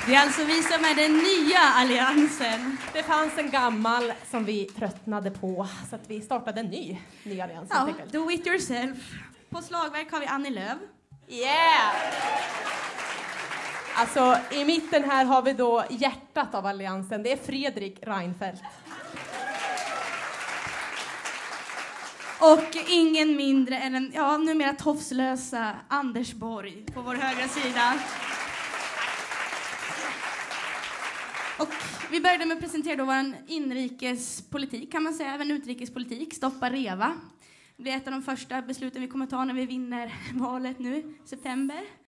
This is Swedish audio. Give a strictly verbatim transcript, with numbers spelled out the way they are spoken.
Det är alltså vi som är den nya alliansen. Det fanns en gammal som vi tröttnade på, så att vi startade en ny, ny allians. Ja, do it yourself. På slagverk har vi Annie Lööf. Yeah! Alltså, i mitten här har vi då hjärtat av alliansen. Det är Fredrik Reinfeldt. Och ingen mindre än en, ja, numera tofslösa Anders Borg på vår högra sida. Och vi började med att presentera då vår inrikespolitik, kan man säga, även utrikespolitik, stoppa Reva. Det blir ett av de första besluten vi kommer ta när vi vinner valet nu i september.